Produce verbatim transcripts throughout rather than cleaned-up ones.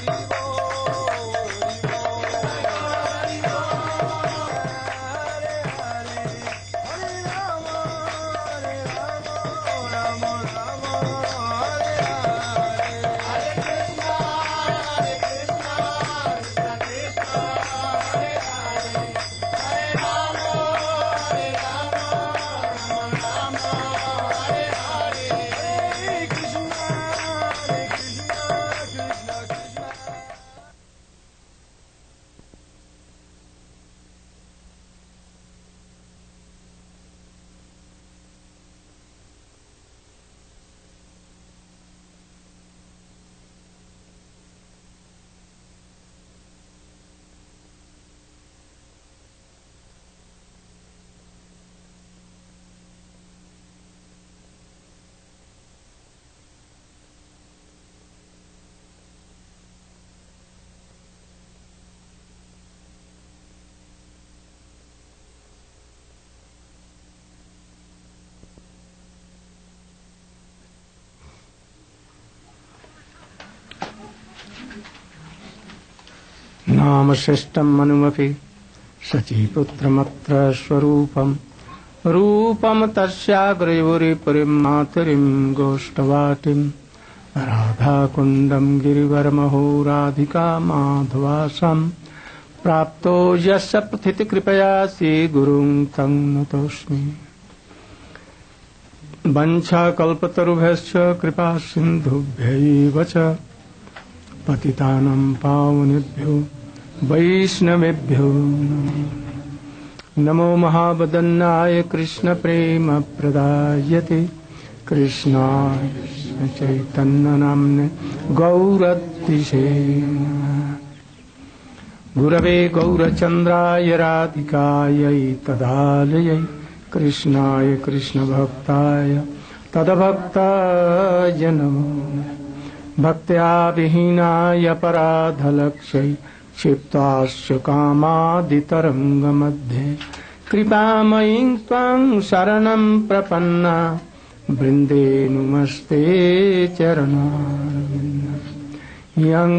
नाम श्रेष्ठं मनुमपि शचीपुत्रमत्र स्वरूपम् रूपं तस्याग्रयुरि पुरीं मातरिं गोष्ठवाटिं राधाकुण्डं गिरिवरमहो राधिका माधवासं प्राप्तो यस्य प्रथितकृपया श्रीगुरुं तं नतोऽस्मि। वंशाकल्पतरुभ्यश्च कृपा सिन्धुभ्यैव च पतितानां पावनेभ्यो वैष्णवेभ्यो नमो महावदन्नाय कृष्ण प्रेम प्रदायते कृष्णाय चैतन्य नाम्ने गौरतिशे गुरवे गौरचन्द्राय राधिकायै तदालयै कृष्णाय कृष्णभक्ताय तद्भक्ताय नमो भक्त्या विहीनाय अपराधलक्ष्यै क्षिप्ताश्च कामादितरङ्गमध्ये कृपामयीं त्वां शरणं प्रपन्ना वृन्दे नुमस्ते चरणारविन्दम्। यं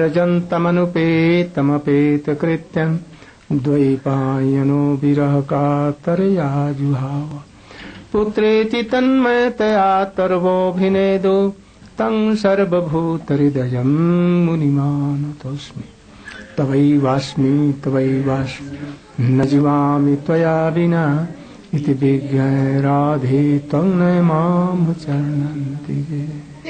प्रव्रजन्तमनुपेतमपेतकृत्यं द्वैपायनो विरहकातरया जुहाव पुत्रेति तन्मयतया तर्वोऽभिनेदो तं सर्वभूतहृदयं मुनिमानतोऽस्मि। तवैवास्मि तवैवास्मि न जीवामि त्वया विना इति विज्ञाय राधे त्वं न मां चरणन्तिके।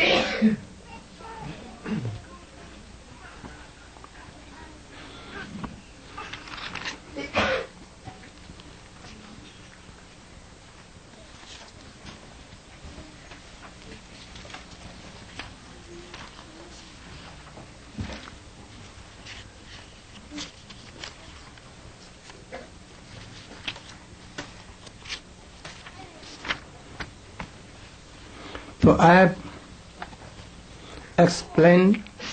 So I have explained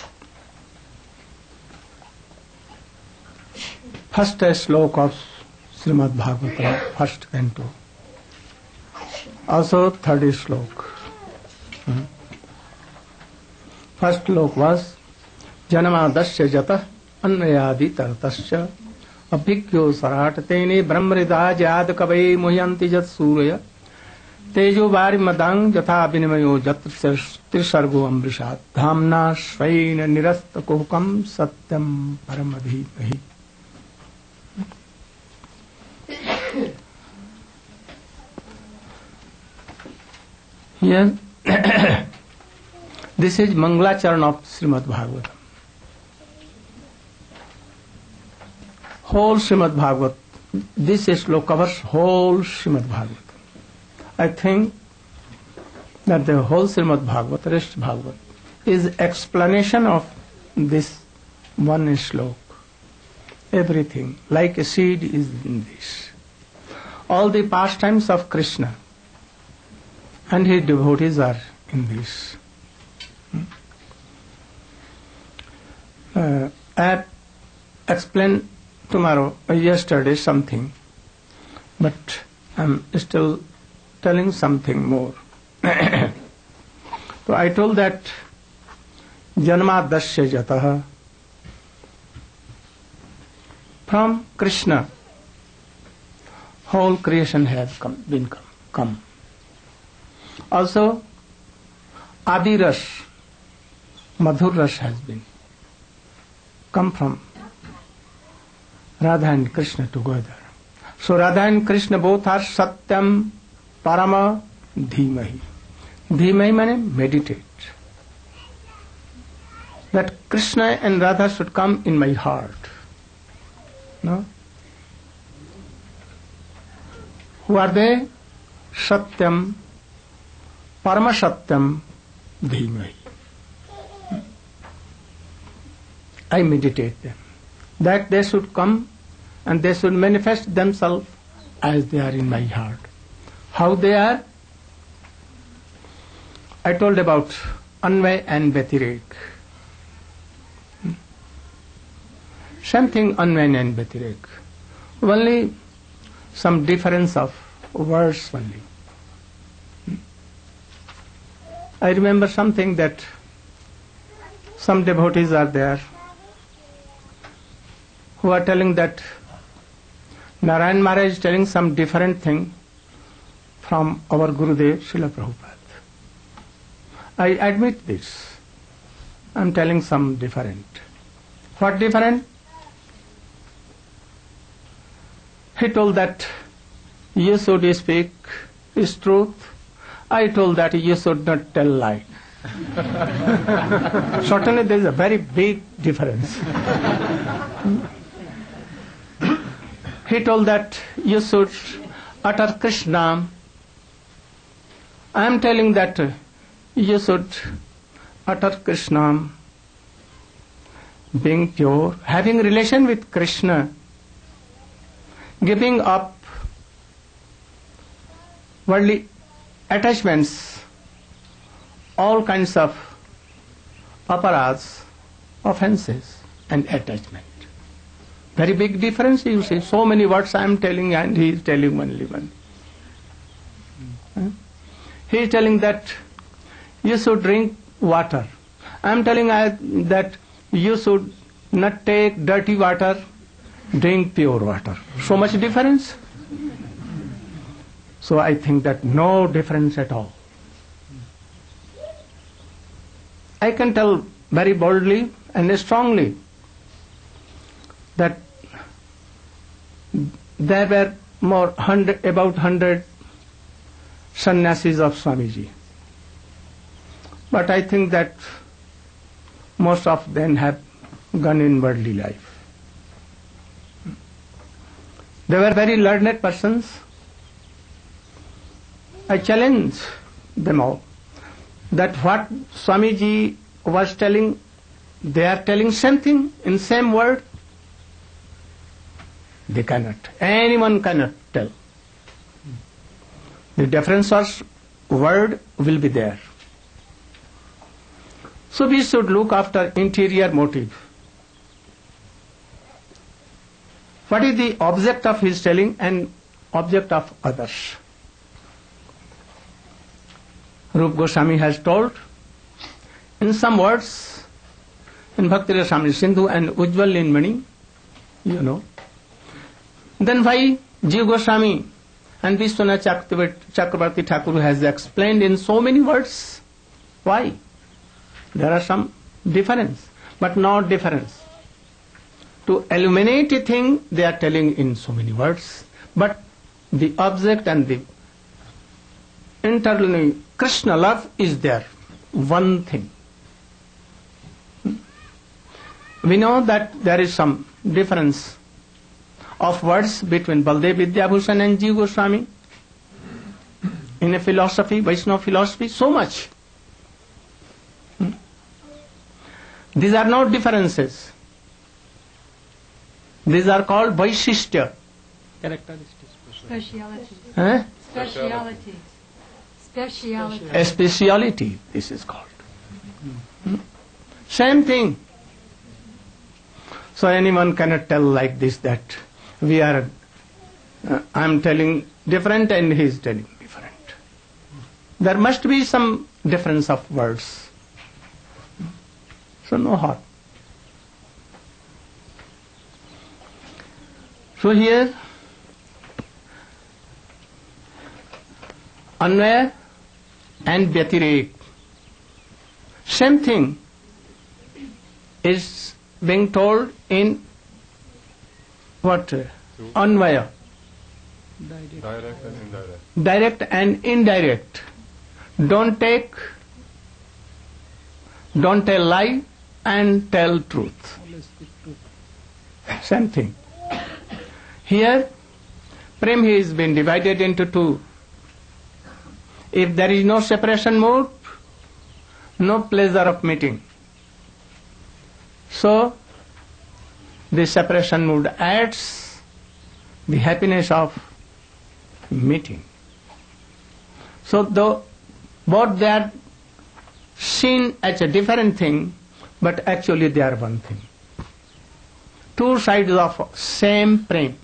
first sloka of Srimad Bhagavatam, first canto. Also third sloka. Hmm. First sloka was Janamadasya jatah annayadi tartasya abhikyo saratatene brahmrida jad kavai muhyanti jat surya तेजो वारि मदांग यथा विनिमयो जत्र त्रिसर्गो अमृषात् धामना स्वेन निरस्तकुहकं सत्यं परमधीमहि। Here this is Mangalacharan of Srimad Bhagavatam. Whole Srimad Bhagavat, this sloka covers whole Srimad Bhagavat. I think that the whole Srimad Bhagavat, rest Bhagavat, is explanation of this one slok. Everything, like a seed, is in this. All the pastimes of Krishna and his devotees are in this. Uh, I explained tomorrow, uh, yesterday something, but I'm still telling something more. So I told that Janmadasya Jatah. From Krishna, whole creation has come, been come. come. Also, Adi Ras, Madhur Ras has been come from Radha and Krishna together. So Radha and Krishna both are Satyam Parama Dhimahi. Dhimahi means meditate. That Krishna and Radha should come in my heart. No? Who are they? Satyam, Parama Satyam Dhimahi. I meditate them. That they should come and they should manifest themselves as they are in my heart. How they are? I told about Anvay and Vyatirek. Same thing, Anvay and Vyatirek. Only some difference of words only. I remember something that some devotees are there who are telling that Narayan Maharaj is telling some different thing from our Gurudev Srila Prabhupada. I admit this. I am telling some different. What different? He told that you should speak is truth. I told that you should not tell lie. Certainly there is a very big difference. He told that you should utter Krishna. I am telling that you should utter Krishna, being pure, having relation with Krishna, giving up worldly attachments, all kinds of aparas, offenses and attachment. Very big difference, you see. So many words I am telling and he is telling only one. He is telling that you should drink water. I am telling I, that you should not take dirty water, drink pure water. So much difference. So I think that no difference at all. I can tell very boldly and strongly that there were more hundred, about hundred sannyasis of Swamiji. But I think that most of them have gone in worldly life. They were very learned persons. I challenge them all that what Swamiji was telling, they are telling same thing in same word. They cannot. Anyone cannot tell. The difference of word will be there. So we should look after interior motive. What is the object of his telling and object of others? Rupa Goswami has told in some words in Bhakti Rasamrita Sindhu and Ujjwal Linmani, you know. Then why Jiva Goswami and Vishwanath Chakravarti Thakur has explained in so many words? Why? There are some difference, but not difference. To illuminate a thing, they are telling in so many words, but the object and the internally Krishna love is there, one thing. We know that there is some difference of words between Baldev Vidyabhushan and Jiva Goswami in a philosophy, Vaishnava philosophy, so much. These are not differences. These are called Vaishistya. Characteristics. Speciality. Huh? Speciality. Speciality. A speciality, this is called. Hmm? Same thing. So anyone cannot tell like this that we are, uh, I am telling different and he is telling different. There must be some difference of words. So no harm. So here, Anvaya and Vyatirek, same thing is being told in what? Anvaya. Direct and indirect. Direct and indirect. Don't take, don't tell lie and tell truth. Same thing. Here, prem has been divided into two. If there is no separation mood, no pleasure of meeting. So, the separation mood adds the happiness of meeting. So, though both they are seen as a different thing, but actually they are one thing. Two sides of same prem.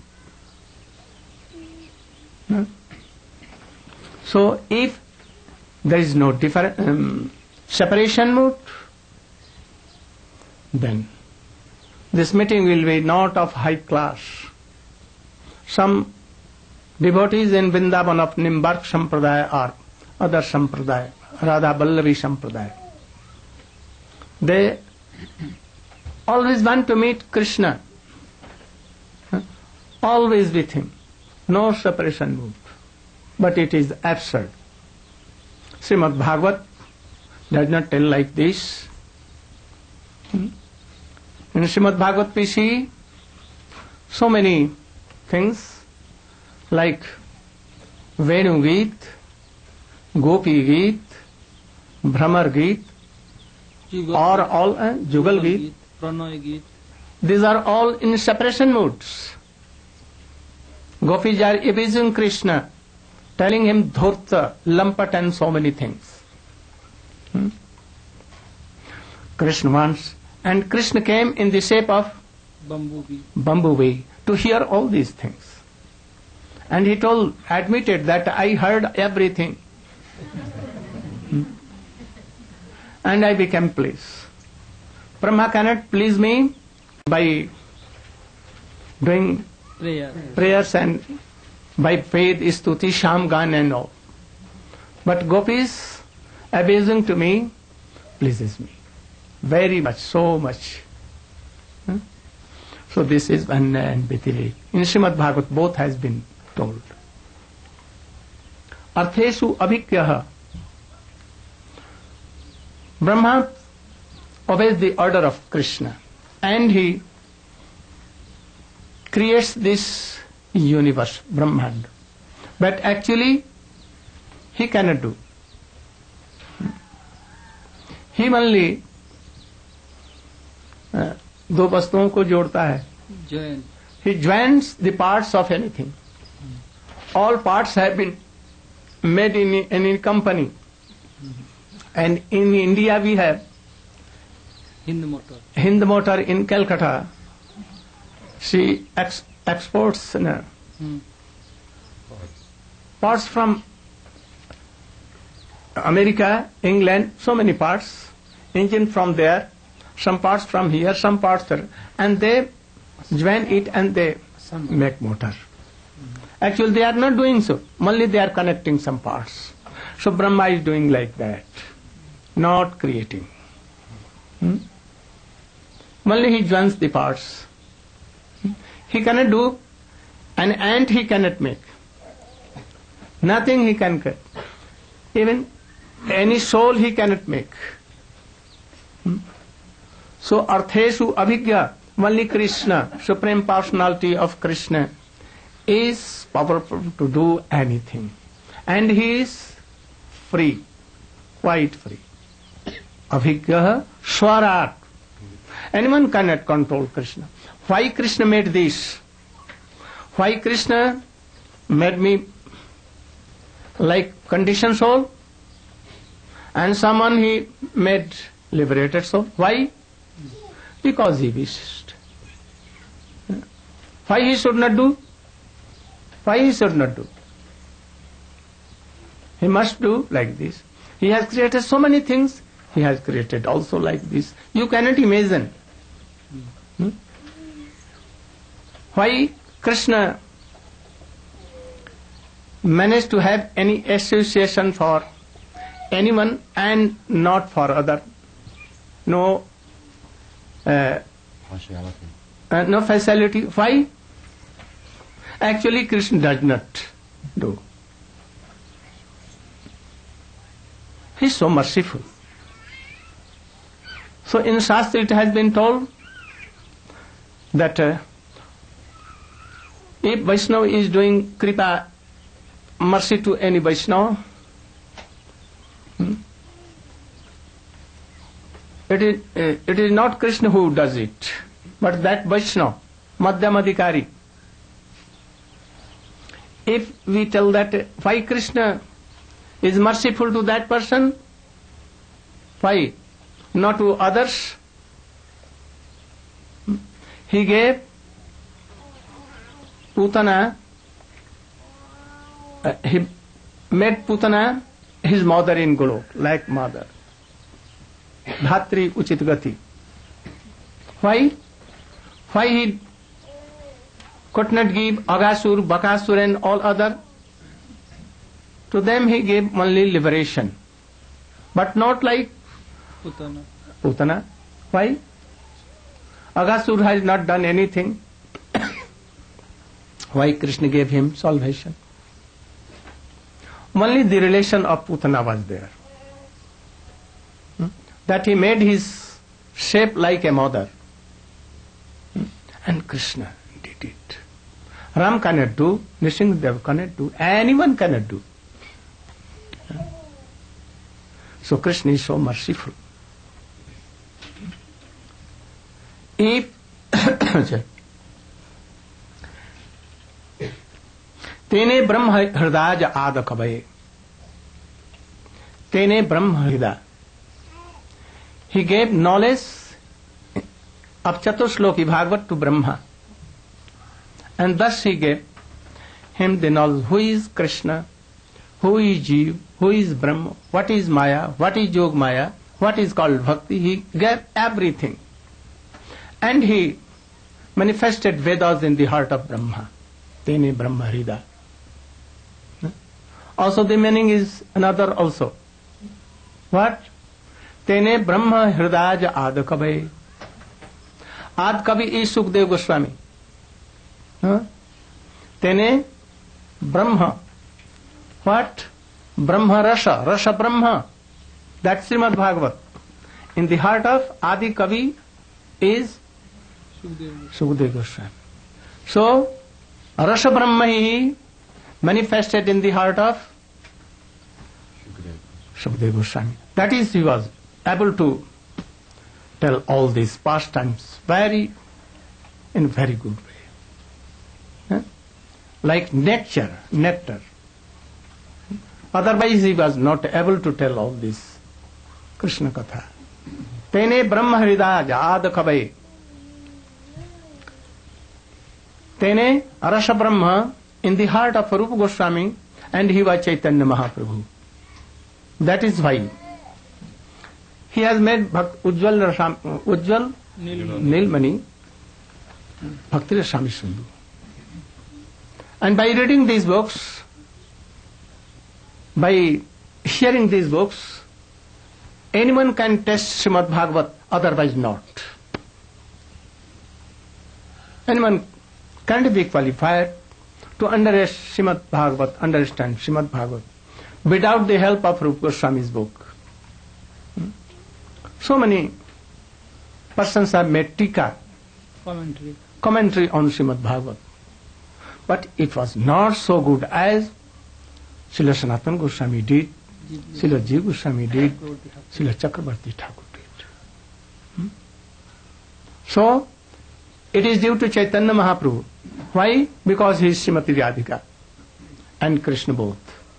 Hmm? So, if there is no different um, separation mood, then this meeting will be not of high class. Some devotees in Vrindavan of Nimbark Sampradaya or other Sampradaya, Radha Vallavi Sampradaya, they always want to meet Krishna, always with him, no separation mood. But it is absurd. Srimad Bhagavat does not tell like this. In Srimad Bhagavat we see so many things like Venu Geet, Gopi Geet, Bhramar Geet, or all uh, Jugal Geet. Pranay Geet. These are all in separation moods. Gopis are abusing Krishna, telling him dhurta, lampat and so many things. Hmm? Krishna wants, and Krishna came in the shape of Bumblebee. bumblebee to hear all these things. And he told, admitted that I heard everything. Hmm? And I became pleased. Brahma cannot please me by doing Prayer. prayers and by faith, stuti, shamgan and all. But gopis abusing to me pleases me very much, so much. Hmm? So this is Anvaya and Vyatirek. In Srimad Bhagavat both has been told. Artheshu abhikyaha. Brahma obeys the order of Krishna and he creates this universe, Brahmand. But actually, he cannot do. He only uh, दो वस्तुओं को जोड़ता है. Join. He joins the parts of anything. All parts have been made in any company. And in India we have Hind Motor. Hind Motor in Calcutta. She ex- exports uh, Hmm. parts from America, England, so many parts. Engine from there, some parts from here, some parts there. And they join it and they make motor. Actually they are not doing so. Only they are connecting some parts. So Brahma is doing like that. Not creating. Hmm? Only he joins the parts. He cannot do, an ant he cannot make. Nothing he can get. Even any soul he cannot make. Hmm? So Artheshu Abhigya, only Krishna, Supreme Personality of Krishna, is powerful to do anything. And he is free, quite free. Abhigya Swarat. Anyone cannot control Krishna. Why Krishna made this? Why Krishna made me like conditioned soul? And someone he made liberated soul. Why? Because he wished. Why he should not do? Why he should not do? He must do like this. He has created so many things. He has created also like this. You cannot imagine. Hmm? Why Krishna managed to have any association for anyone and not for other. No uh, Partiality. uh, no facility. Why? Actually Krishna does not do. He is so merciful. So in Shastra it has been told that uh, if Vaishnava is doing kripa, mercy to any Vaishnava, hmm, it is, uh, it is not Krishna who does it, but that Vaishnava, Madhyamadikari. If we tell that uh, why Krishna is merciful to that person, why not to others? He gave Putana, uh, he made Putana his mother in Golok, like mother. Bhatri Uchit Gati. Why? Why he could not give Agasur, Bakasur and all other? To them he gave only liberation, but not like Putana. Putana. Why? Agasur has not done anything. Why Krishna gave him salvation? Only the relation of Putana was there. Hmm? That he made his shape like a mother. Hmm? And Krishna did it. Ram cannot do, Nrsimhadev cannot do, anyone cannot do. So Krishna is so merciful. If Tene Brahma Hridaya Ada Kavaye, Tene Brahma Hridaya. He gave knowledge of Chaturshloki Bhagavat to Brahma. And thus he gave him the knowledge who is Krishna, who is Jeev, who is Brahma, what is Maya, what is Yog Maya, what is called Bhakti. He gave everything. And he manifested Vedas in the heart of Brahma. Tene Brahma Hridaya. Also the meaning is another also. What? Tene Brahma Hridaya Ad Kavi. Ad Kavi is Sukdev Goswami. Huh? Tene Brahma. What? Brahma Rasa. Rasa Brahma. That's Srimad Bhagavat. In the heart of Adi Kavi is Sukdev Goswami. So, Rasa Brahma he manifested in the heart of Sukdev Goswami. That is, he was able to tell all these pastimes very, in very good way. Huh? Like nectar, nectar. Otherwise he was not able to tell all this Krishna Katha. Tene Brahma Hridaya Ad Kavaye. Tene Rasa Brahma in the heart of Rupa Goswami, and he was Chaitanya Mahaprabhu. That is why he has made Bhakt Ujjwal, Rasam, Ujjwal Nilmani Bhakti Rasami Sindhu. And by reading these books, by hearing these books, anyone can test Srimad Bhagavat, otherwise not. Anyone can't be qualified to understand Srimad Bhagavat, understand Srimad Bhagavat without the help of Rupa Goswami's book. Hmm? So many persons have made tika, Commentary. commentary on Srimad Bhagavat, but it was not so good as Srila Sanatana Goswami did, Srila Jiva Goswami did, Srila Chakrabarti Thakur did. Hmm? So, it is due to Chaitanya Mahaprabhu. Why? Because he is Srimati Radhika and Krishna both.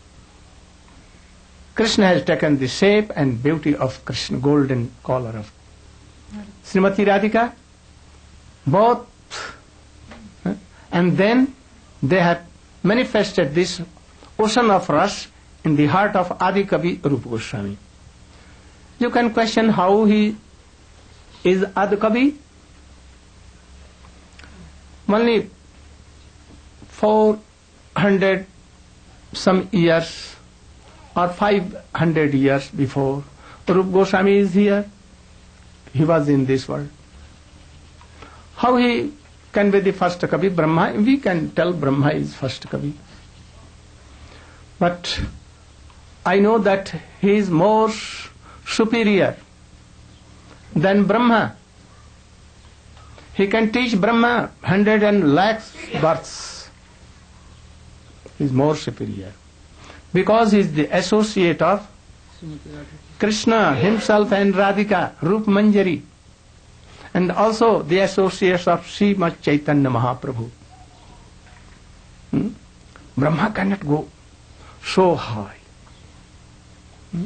Krishna has taken the shape and beauty of Krishna, golden collar of Srimati Radhika, both, huh? And then they have manifested this ocean of rasa in the heart of Adi Kavi Rupa Goswami. You can question how he is Adi Kavi. Only four hundred some years or five hundred years before Rupa Goswami is here. He was in this world. How he can be the first Kavi? Brahma, we can tell Brahma is first Kavi. But I know that he is more superior than Brahma. He can teach Brahma hundred and lakhs births. He is more superior. Because he is the associate of Krishna himself and Radhika, Rup Manjari. And also the associates of Srimad Chaitanya Mahaprabhu. Hmm? Brahma cannot go so high. Hmm?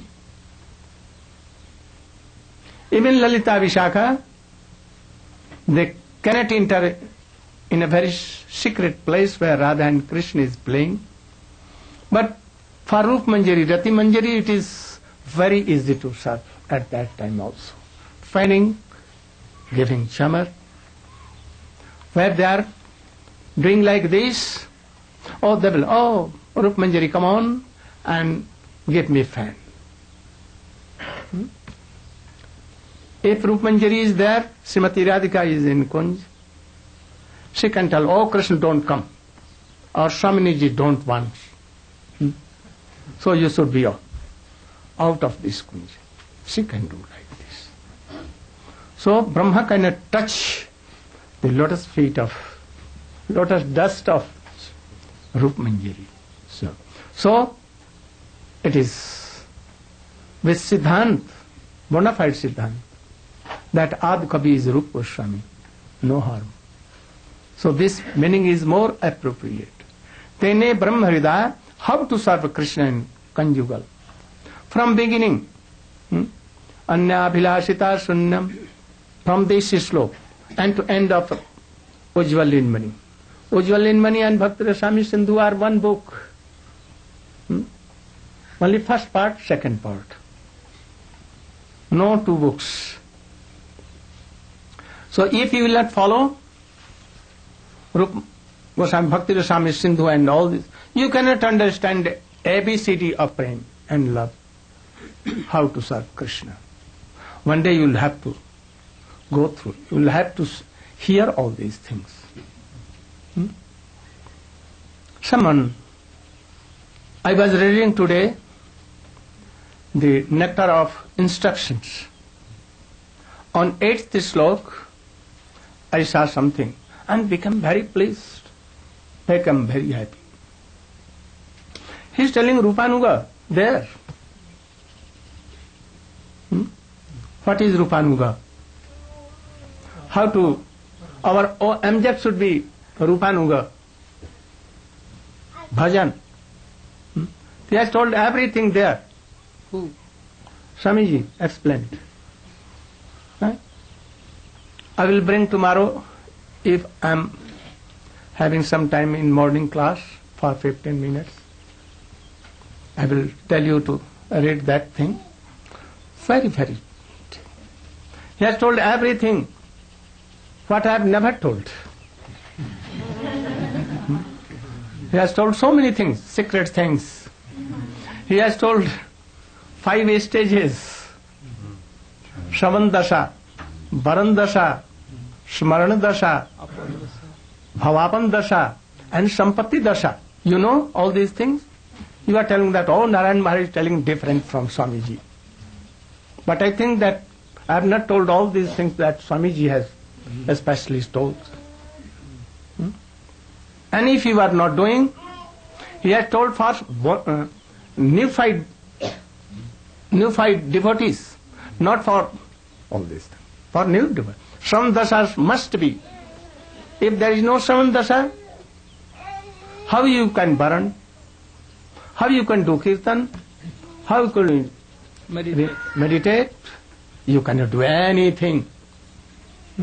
Even Lalita Vishakha, they cannot enter in a very secret place where Radha and Krishna is playing. But for Rup Manjari, Rati Manjari, it is very easy to serve at that time also. Fanning, giving chamar. Where they are doing like this, oh, they will, oh, Rup Manjari, come on and give me fan. Hmm? If Rup Manjari is there, Srimati Radhika is in Kunj, she can tell, oh, Krishna, don't come. Or Swaminiji don't want. Hmm? So you should be out of this Kunj. She can do like this. So Brahma cannot touch the lotus feet of, lotus dust of Rup Manjari. So, so it is with Siddhant, bona fide Siddhant, that Adi Kavi is Rupa Goswami. No harm. So this meaning is more appropriate. Tene Brahma Hridaya, how to serve Krishna in conjugal. From beginning, hmm? Anya Abhilashita Sunyam, from this slope, and to end of Ujjwal Linmani. Ujjwal Linmani and Bhakti Rasami Sindhu are one book. Hmm? Only first part, second part. No two books. So if you will not follow Rupa Goswami, Bhakti Rasami Sindhu and all this, you cannot understand A B C D of prem and love. How to serve Krishna. One day you will have to go through. You will have to hear all these things. Hmm? Someone, I was reading today the nectar of instructions. On eighth slok, I saw something and became very pleased, became very happy. He is telling Rupanuga there. Hmm? What is Rupanuga? How to, our oh, M J should be Rupanuga. Bhajan. Hmm? He has told everything there. Who? Swamiji explained. Huh? I will bring tomorrow, if I am having some time in morning class for fifteen minutes. I will tell you to read that thing. Very, very. He has told everything what I have never told. He has told so many things, secret things. He has told five stages. Shravan Dasha, Varan Dasha, Smaran Dasha, Bhavapan Dasha, and Sampatti Dasha. You know all these things? You are telling that, oh, Narayan Maharaj is telling different from Swamiji. But I think that I have not told all these things that Swamiji has especially told. Hmm? And if you are not doing, he has told for uh, neophyte, neophyte devotees, not for all this thing. For new devotees. Shravan Dasas must be. If there is no Shravan Dasa, how you can burn? How you can do kirtan? How you can Meditate. meditate? You cannot do anything. Hmm?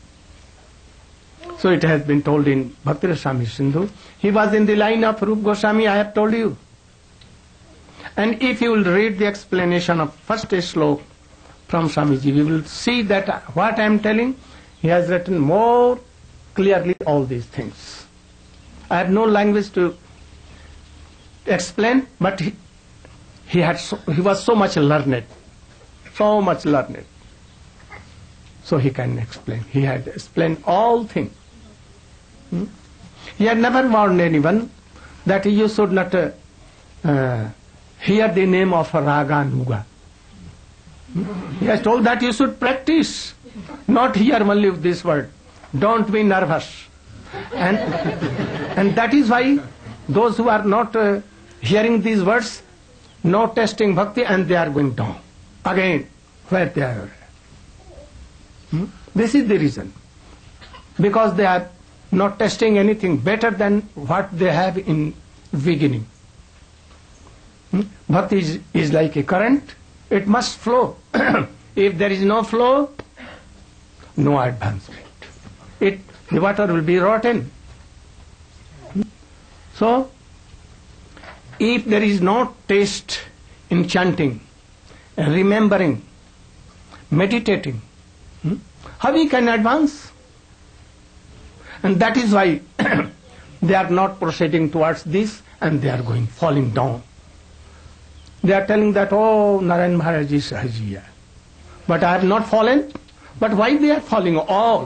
So it has been told in Bhakti Rasami Sindhu. He was in the line of Rupa Goswami, I have told you. And if you will read the explanation of first slok from Swamiji. We will see that what I am telling, he has written more clearly all these things. I have no language to explain, but he, he had so, he was so much learned, so much learned. So he can explain. He had explained all things. Hmm? He had never warned anyone that you should not uh, uh, hear the name of Raga Nuga. Hmm? He has told that you should practice, not hear only this word. Don't be nervous. And, and that is why those who are not uh, hearing these words, no testing bhakti, and they are going down. Again, where they are. Hmm? This is the reason. Because they are not testing anything better than what they have in beginning. Hmm? Bhakti is, is like a current. It must flow. If there is no flow, no advancement. It, the water will be rotten. Hmm? So, if there is no taste in chanting, remembering, meditating, hmm? how we can advance? And that is why they are not proceeding towards this, and they are going, falling down. They are telling that, oh, Narayan Maharaj is Sahajiya. But I have not fallen. But why they are falling all?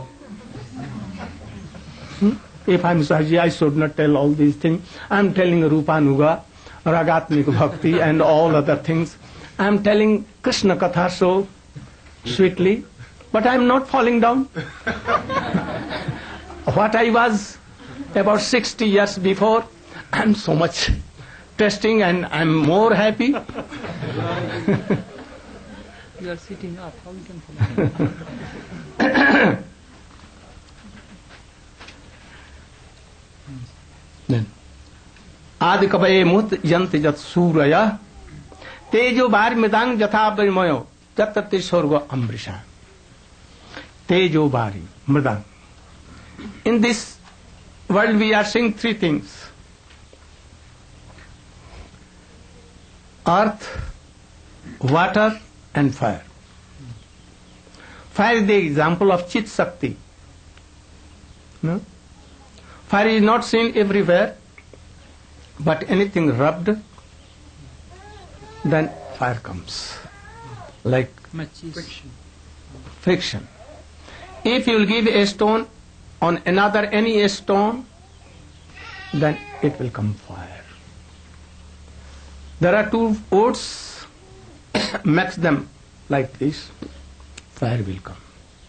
Hmm? If I am Sahajiya, I should not tell all these things. I am telling Rupanuga, Ragatmik Bhakti, and all other things. I am telling Krishna Katha so sweetly, but I am not falling down. What I was about sixty years before, I am so much testing and I am more happy. You are sitting up. How you can follow? Then, Adi kabaye mut yanti jat suraya tejo bar midang jatha brimayo jatati sorgo amrisha. Tejo bari mridang. In this world we are seeing three things. Earth, water and fire. Fire is the example of Chit Shakti. No? Fire is not seen everywhere, but anything rubbed, then fire comes. Like Friction. friction. If you will give a stone on another any stone, then it will come fire. There are two woods, mix them like this, fire will come.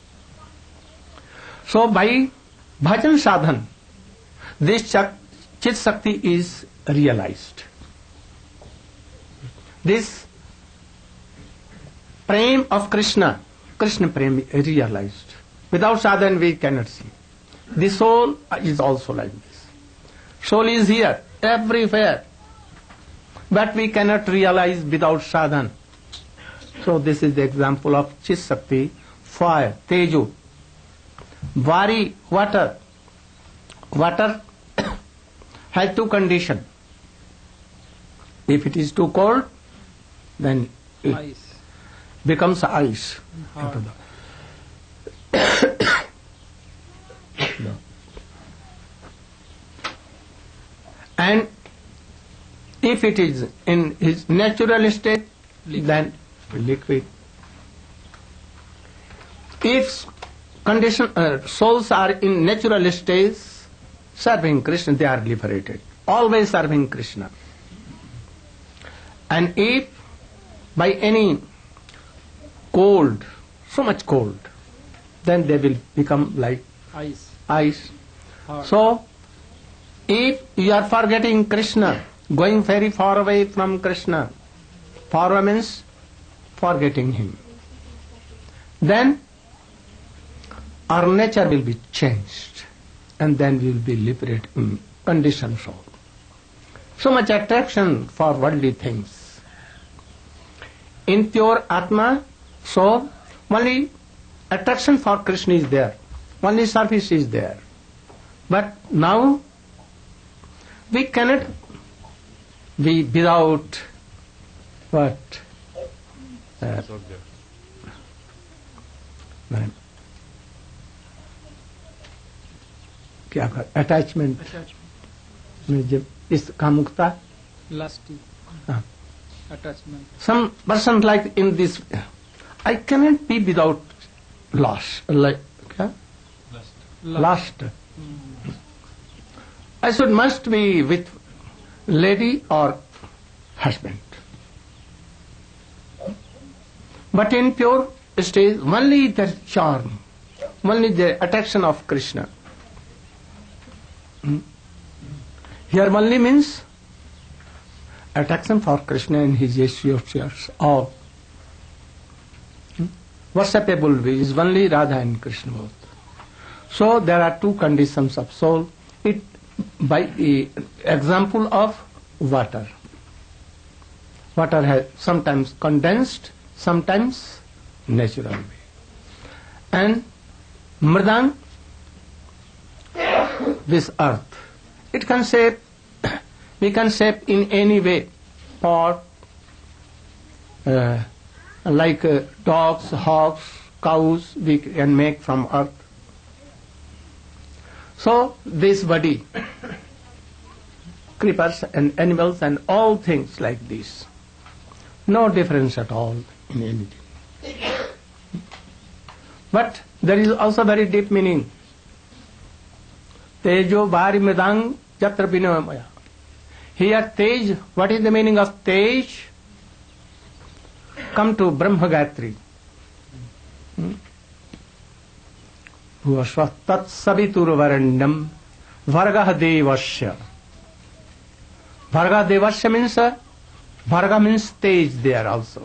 So by bhajan sadhan, this Chit Shakti is realized. This prem of Krishna, Krishna prem is realized. Without sadhan we cannot see. The soul is also like this. Soul is here, everywhere. But we cannot realize without sadhan. So this is the example of Chit Shakti, fire, tejo. Vari, water. Water has two conditions. If it is too cold, then it Ice. becomes ice. Hard. No. And if it is in his natural state, Liquid. then liquid. If condition uh, souls are in natural states, serving Krishna, they are liberated. Always serving Krishna. And if by any cold, so much cold, then they will become like Ice. ice. Hard. So, if you are forgetting Krishna, going very far away from Krishna, far away means forgetting Him, then our nature will be changed, and then we will be liberated in conditioned soul. So much attraction for worldly things. In pure Atma, so only attraction for Krishna is there, only service is there. But now we cannot be without what? Uh, Subject. क्या कर attachment attachment, में जब इस कामुकता lusty, हाँ, attachment. some person like in this, I cannot be without loss, like क्या? Lust. I should must be with lady or husband. But in pure state, only the charm, only the attraction of Krishna. Hmm? Here only means attraction for Krishna and his associates, or hmm? worshipable is only Radha and Krishna both. So there are two conditions of soul. It by a example of water. Water has sometimes condensed, sometimes natural way. And mridang, this earth, it can shape, we can shape in any way, pot, uh, like uh, dogs, hogs, cows, we can make from earth. So this body, creepers and animals and all things like this, no difference at all in anything. But there is also very deep meaning. Tejo bhari mridang yatra vinamaya. Here tej, what is the meaning of tej? Come to Brahma Gayatri. Hmm? Tat savitur varandam vargah devasya. Varga devasya means, uh, Varga means stage there also.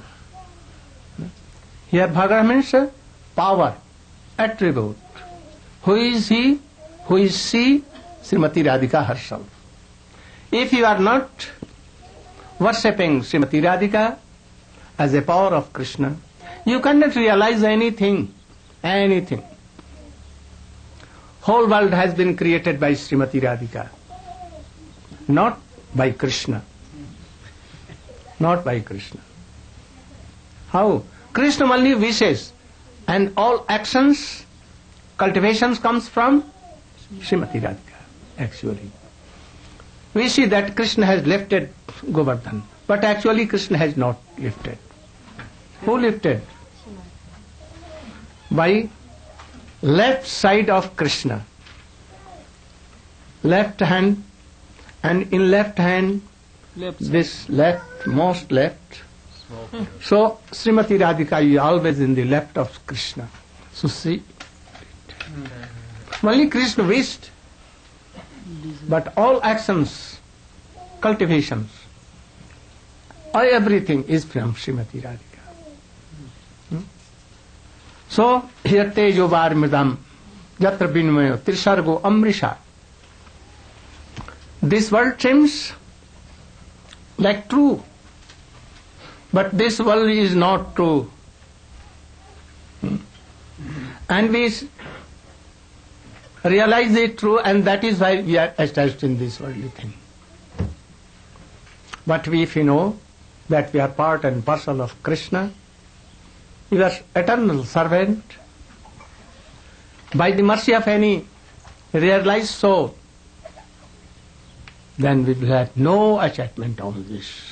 Here Varga means uh, power, attribute. Who is he? Who is she? Srimati Radhika herself. If you are not worshipping Srimati Radhika as a power of Krishna, you cannot realize anything, anything. Whole world has been created by Srimati Radhika, not by Krishna. Not by Krishna. How? Krishna only wishes, and all actions, cultivations comes from Srimati Radhika, actually. We see that Krishna has lifted Govardhan, but actually Krishna has not lifted. Who lifted? By left side of Krishna, left hand, and in left hand, Left side. this left, most left. So Srimati Radhika is always in the left of Krishna. So see, only Krishna wished, but all actions, cultivations, everything is from Srimati Radhika. So here tejo var mridam yatra vinmayo trisargo amrisha. This world seems like true, but this world is not true. And we realize it true, and that is why we are attached in this worldly thing. But if we know that we are part and parcel of Krishna, we are eternal servant, by the mercy of any realized soul, then we will have no attachment on this.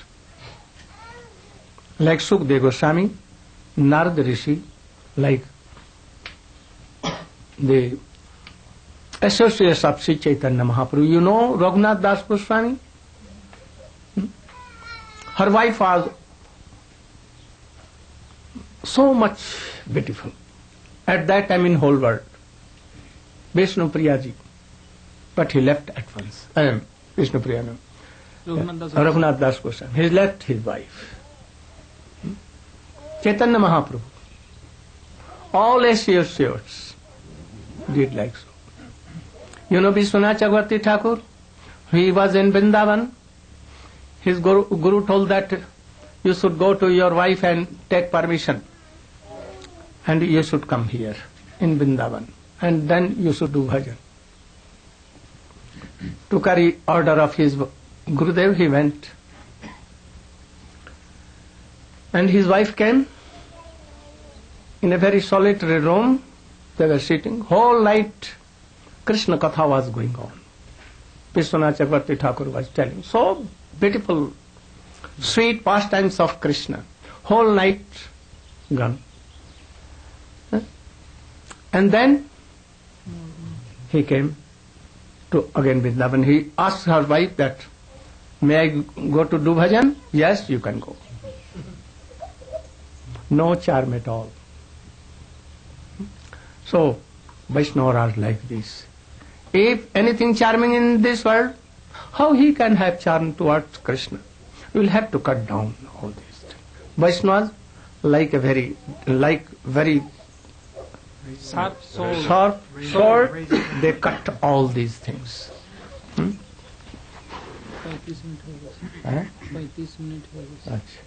Like Sukadeva Goswami, Narada Rishi, like the associates of Sri Chaitanya Mahaprabhu. You know Raghunath Das Goswami? Hmm? Her wife was so much beautiful at that time in whole world. Vishnu Priyaji. But he left at once. I am Vishnu Priya. No. Raghunath Das. Raghunath Das Goswami. He left his wife. Hmm? Chaitanya Mahaprabhu. All associates did like so. You know Vishwanath Chakravarti Thakur? He was in Vrindavan. His guru, guru told that you should go to your wife and take permission. And you should come here in Vrindavan. And then you should do bhajan. To carry order of his Gurudev, he went. And his wife came in a very solitary room. They were sitting. Whole night Krishna Katha was going on. Vishwanath Chakravarti Thakur was telling. So beautiful, sweet pastimes of Krishna. Whole night gone. And then he came to again Vrindavan. He asked her wife that, may I go to do bhajan? Yes, you can go. No charm at all. So, Vaishnavas are like this. If anything charming in this world, how he can have charm towards Krishna? We will have to cut down all these things. Vaishnavas, like a very, like very sharp sword. sharp sword, they cut all these things. Hmm? पैंतीस minute हो गए Eh? पैंतीस minute हो गए अच्छा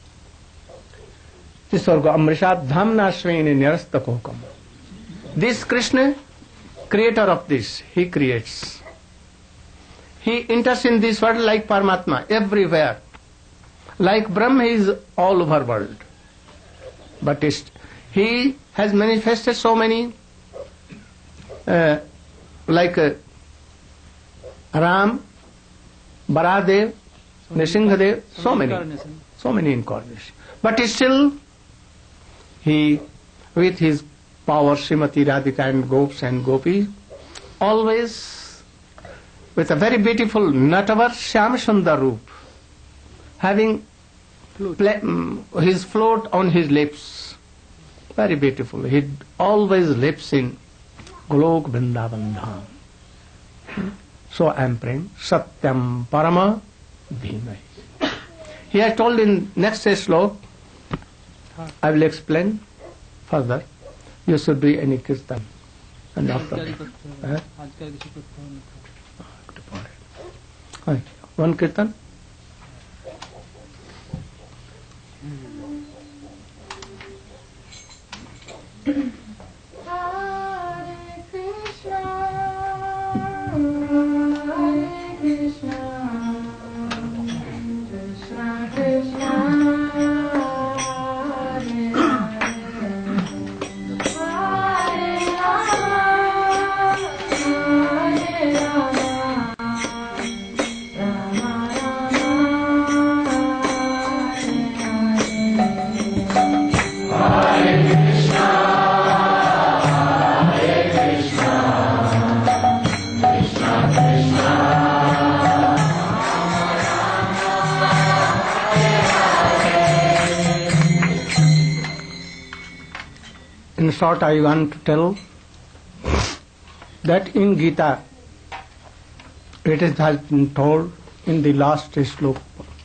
स्वर्ग अमृषाद धामना श्रेणी निरस्त कोकम. This Krishna, creator of this, he creates. He enters in this world like Paramatma, everywhere. Like Brahma, he is all over world. But it's, he has manifested so many, uh, like uh, Ram, Baradev, Nrsimhadev, so many, so many incarnations. But still, he, with his power, Srimati Radhika and Gops and Gopis, always with a very beautiful Natavar Shyam Sundar Roop, having play, um, his float on his lips, very beautiful. He always lives in Golok Vrindavan Dham. So I am praying, Satyam Parama Dhimai. He has told in next slok, I will explain further. You should do any kirtan. And after that, eh? आज का किसी को phone Right. One kirtan. Hare Krishna, Hare Krishna, Krishna Krishna, Hare Hare, Hare Rama, Hare Rama, Rama Rama, Hare Hare. In short, I want to tell that in Gita, it is, has been told in the last slok,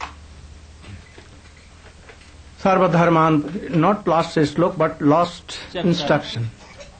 Sarva Dharman, not last slok, but last Chapter. instruction.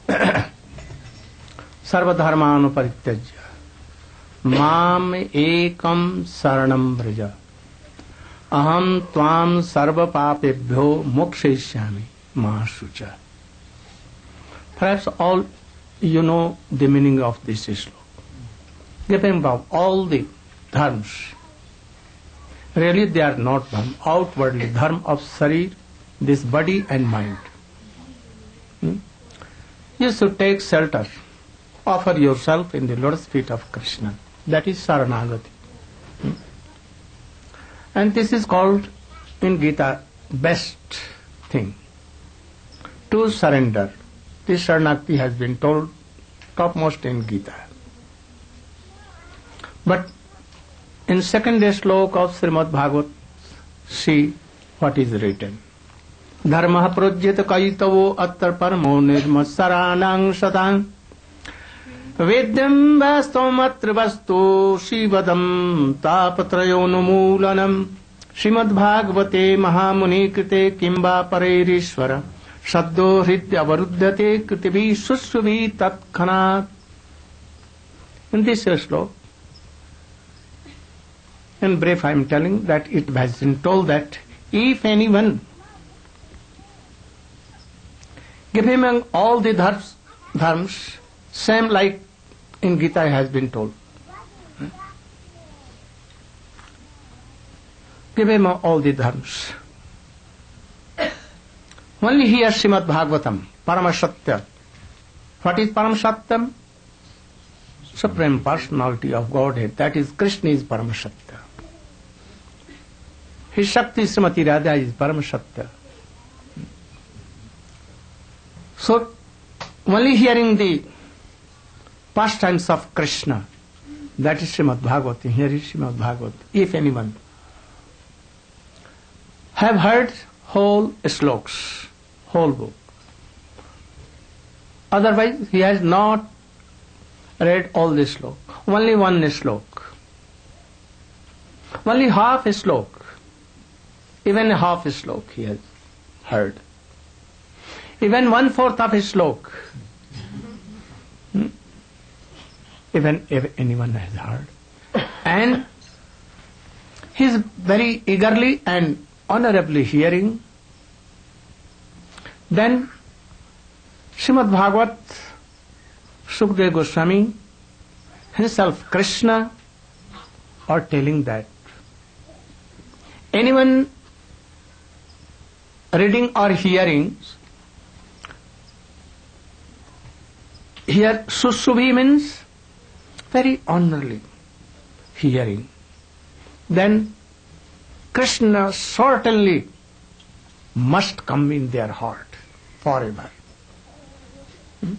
Sarva Dharman Parityajya Mam Ekam Saranam Vraja Aham Tvam Sarva Papebhyo Mokshayishyami Mahashucha. Perhaps all you know the meaning of this slok. Given about all the dharmas, really they are not dharma, outwardly dharma of sarir, this body and mind. Hmm? You should take shelter, offer yourself in the lotus feet of Krishna. That is Saranagati. Hmm? And this is called in Gita best thing, to surrender. This Saranagati has been told topmost in Gita. But in second slok of Srimad Bhagavat, see what is written. Dharma projyata kaitavo attar paramo nirma saranang sadang vedyam vastam atra vastu shivadam tapatrayonumolanam Srimad Bhagavate Mahamuni krite kimba pareirishvara Shaddo hridya varudhyate kritivi sushuvi tatkhanat. In this slok, in brief I am telling that it has been told that if anyone give him all the dharms, dharms same like in Gita has been told. Give him all the dharms. Only here Srimad Bhagavatam, Paramasatya. What is Paramasatya? Supreme Personality of Godhead. That is, Krishna is Paramasatya. His Shakti Srimati Radha is Paramasatya. So, only hearing the pastimes of Krishna, that is Srimad Bhagavatam. Here is Srimad Bhagavatam. If anyone have heard whole slokas, whole book, otherwise he has not read all the slok, only one slok, only half a slok, even half a slok he has heard, even one fourth of a slok, hmm? even if anyone has heard, and he is very eagerly and honorably hearing, then Srimad Bhagavat, Sukadeva Goswami, himself Krishna, are telling that anyone reading or hearing, here Susubhi means very honorably hearing, then Krishna certainly must come in their heart forever. Hmm?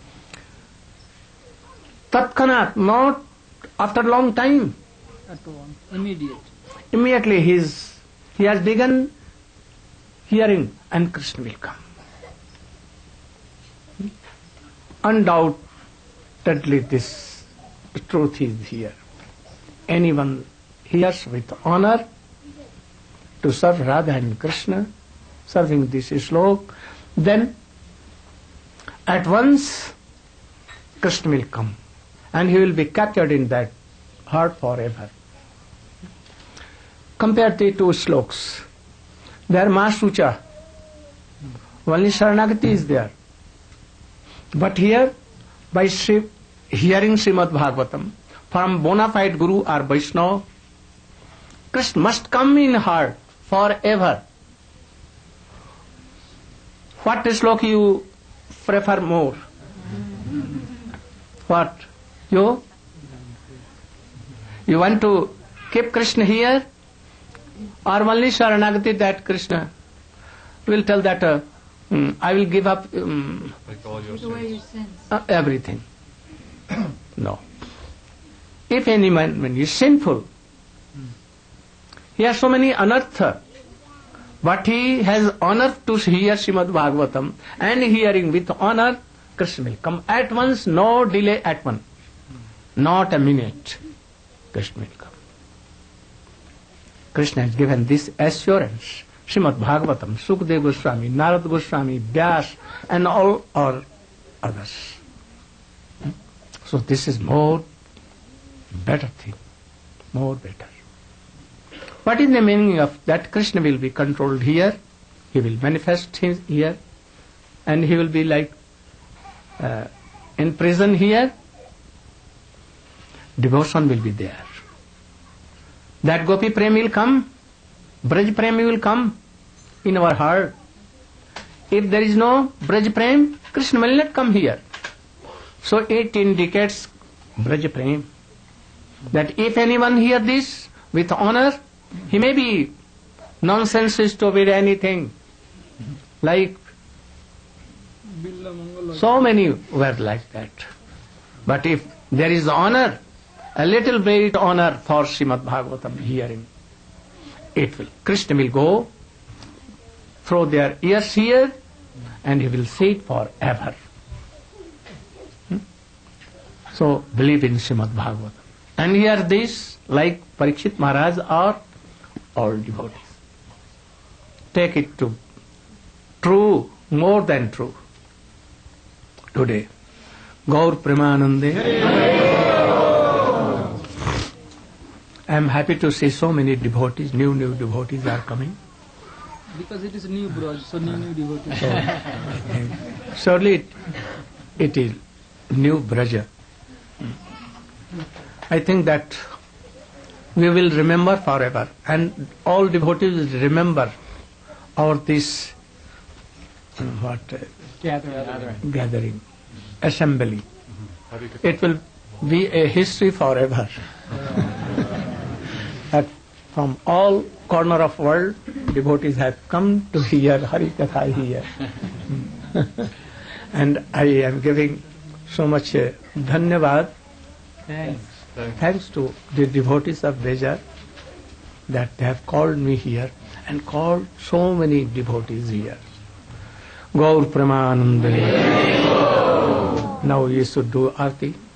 Tatkanat, not after long time. At once, immediate. Immediately he is, he has begun hearing and Krishna will come. Hmm? Undoubtedly this truth is here. Anyone hears with honor to serve Radha and Krishna, serving this slok, then at once Krishna will come and he will be captured in that heart forever. Compare the two sloks. There Mahasucha, only Sharanagati is there. But here, by Shri, hearing Srimad Bhagavatam, from bona fide Guru or Vaishnava, Krishna must come in heart forever. What slok you prefer more? What? You? You want to keep Krishna here? Or only Sharanagati that Krishna will tell that uh, mm, I will give up um, Like all your Take away your sins. sins. uh, everything. No. If any man is sinful, he has so many anartha, but he has honor to hear Srimad Bhagavatam, and hearing with honor, Krishna will come at once, no delay at once, not a minute, Krishna will come. Krishna has given this assurance. Srimad Bhagavatam, Sukadeva Goswami, Narad Goswami, Vyas, and all our others. So this is more better thing, more better. What is the meaning of that? Krishna will be controlled here, he will manifest his here, and he will be like uh, in prison here. Devotion will be there. That Gopi Prem will come, Braj Prem will come in our heart. If there is no Braj Prem, Krishna will not come here. So it indicates Braj Prem. That if anyone hear this with honor, he may be nonsense stupid anything. Like Billa Mangala. so many were like that. But if there is honor, a little bit honor for Srimad Bhagavatam hearing, it will. Krishna will go through their ears here and he will see it forever. Hmm? So believe in Srimad Bhagavatam. And hear this like Parikshit Maharaj or all devotees. Take it to true, more than true. Today, Gaur Premanande. I am happy to see so many devotees, new, new devotees are coming. Because it is new Braj, so new, new devotees. Surely it, it is new Braja. I think that we will remember forever, and all devotees will remember our this what uh, Gathering. gathering, assembly. Hari Katha. It will be a history forever. That from all corner of world, devotees have come to hear Hari Katha here. And I am giving so much uh, dhanyavad, Thanks. Thanks. thanks to the devotees of Bejar that they have called me here and called so many devotees here. Gaur Pramanande. Now we should do Aarti.